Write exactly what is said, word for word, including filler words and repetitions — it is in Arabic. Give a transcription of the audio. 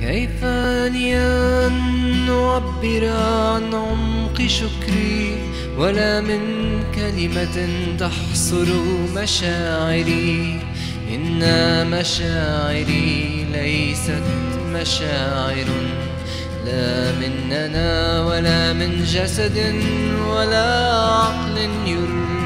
كيف لي أن أعبر عن عمق شكري ولا من كلمة تحصر مشاعري؟ إن مشاعري ليست مشاعر لا مننا ولا من جسد ولا عقل يرمى